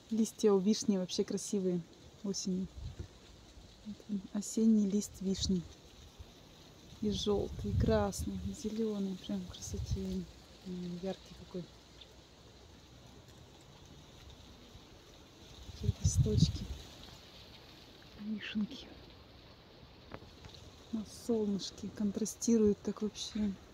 Листья у вишни вообще красивые осенью. Вот осенний лист вишни. И желтый, и красный, и зеленый. Прям красотень. Яркий какой. Листочки. Вишенки. На солнышке контрастируют так вообще.